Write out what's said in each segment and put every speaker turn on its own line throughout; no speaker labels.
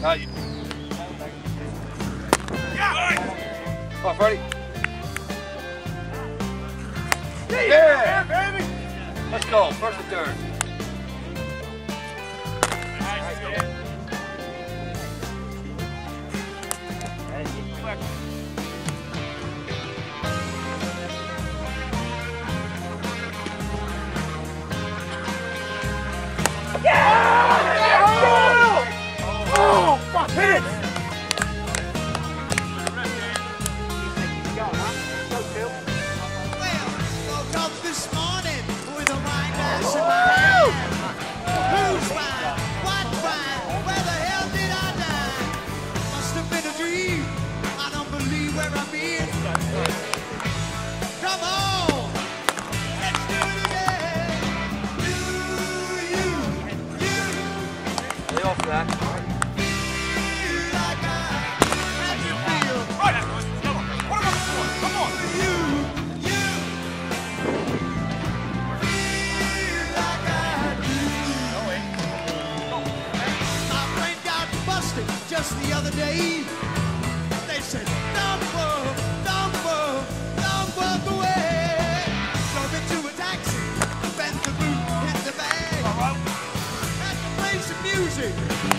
Come on, Freddie. Yeah, baby. Let's go. First and third.
Oh, fuck it!
Well, woke up this morning with a wine glass in my hand. Who's fine? What fine? Where the hell did I die? Must have been a dream. I don't believe where I've been. Come on, let's do it again. You.
Lay off that.
Just the other day, they said, don't walk away. Jump into a taxi, bend the boot, hit the bag. Had to play some music.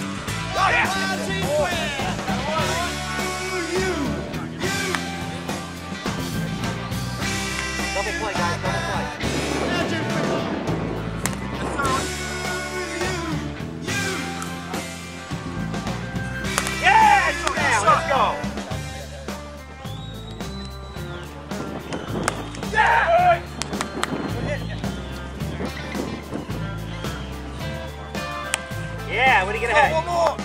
Double play, guys, double play.
Let's go! Yeah! Yeah, what do you get ahead? One more!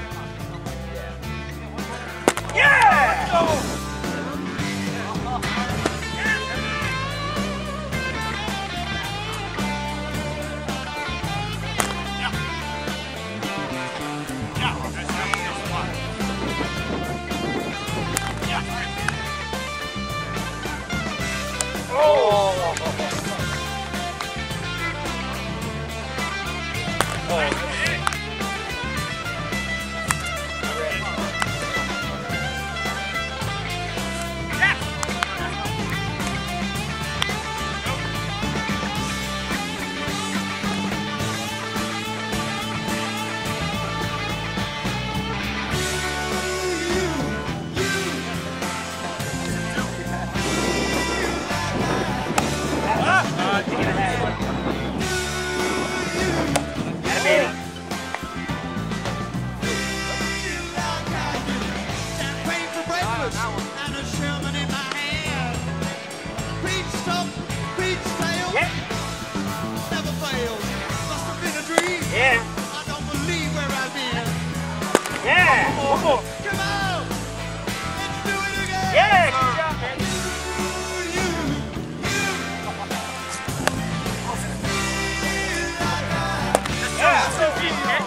Yeah! Let's go!
And a Sherman in my hand. Peach top, peach tail.
Yeah.
Never fails. Must have been a dream.
Yeah.
I don't believe where I've been.
Yeah. One more.
Come on. Let's do it again.
Yeah. Good job, man. That's so easy, man.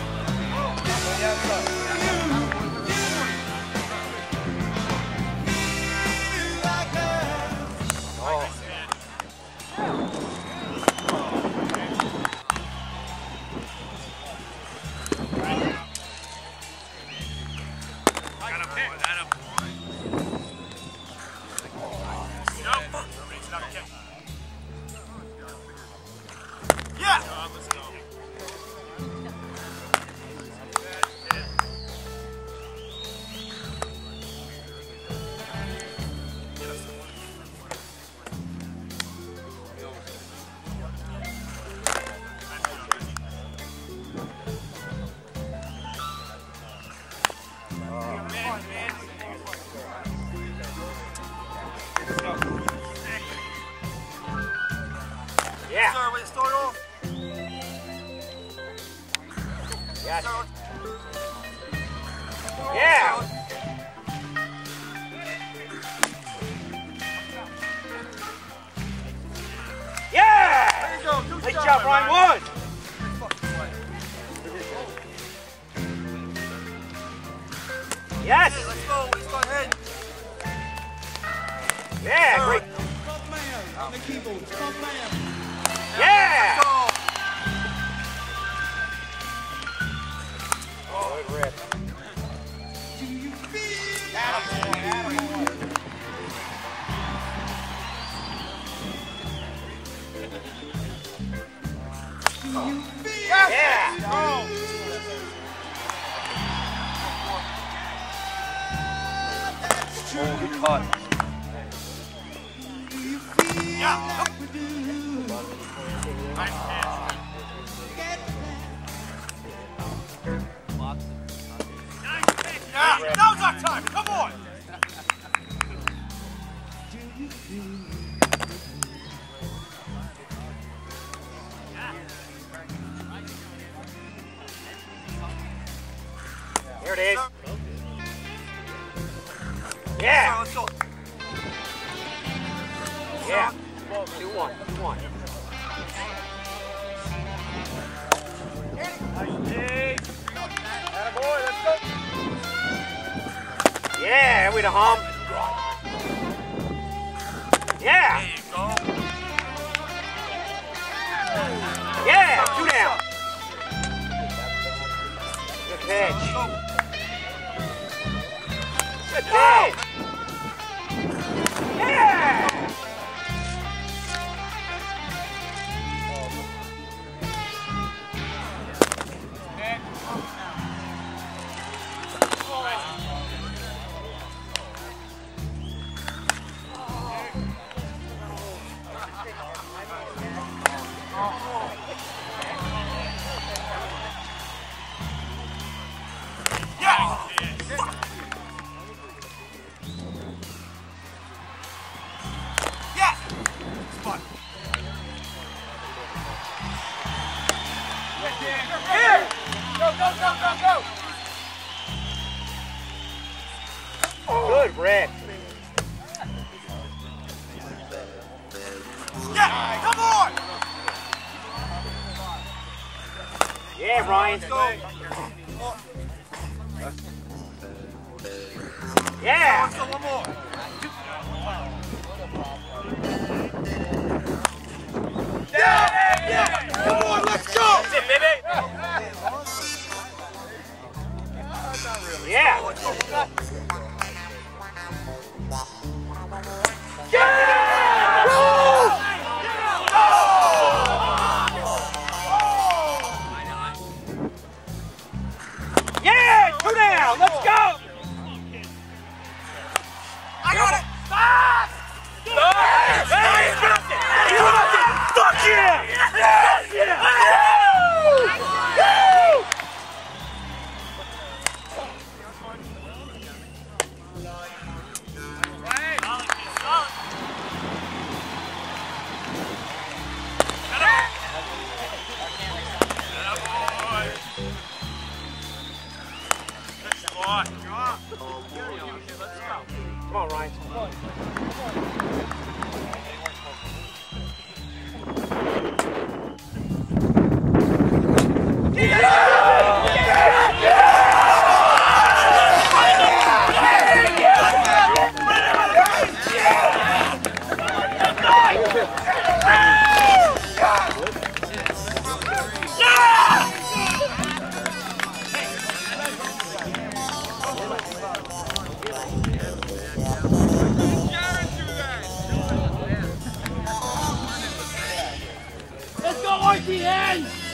Yeah.
Sir, will you start off?
Yes. Yeah. Yeah.
There you go.
Nice job, Ryan. One. Yes.
Let's go. Let's go ahead.
Yeah. Great.
Front man on the keyboard. Front man.
Yeah.
Let's go.
Oh, Good rip.
Do you feel
Yeah!
Oh, good cut.
Yeah, now's our time. Come on.
Here it is. Yeah!
Let's go.
Yeah. 2-1. 2-1.
Attaboy, let's go.
Yeah, with a hum. Yeah!
There you go.
Yeah! 2 down. Good pitch. Good pitch. Yeah!
Yes. Spot.
Here! Go, go, go, go, go!
Good rip.
Yeah. Come on.
Yeah, Ryan.
Go.
Yeah!
Let's go. One more.
Yeah!
Come on. Let's go.
That's it, baby. Yeah! Yeah! 2 down! Let's go!
I got it.
Fuck yeah! Come on, Ryan.
Let's go, RTN!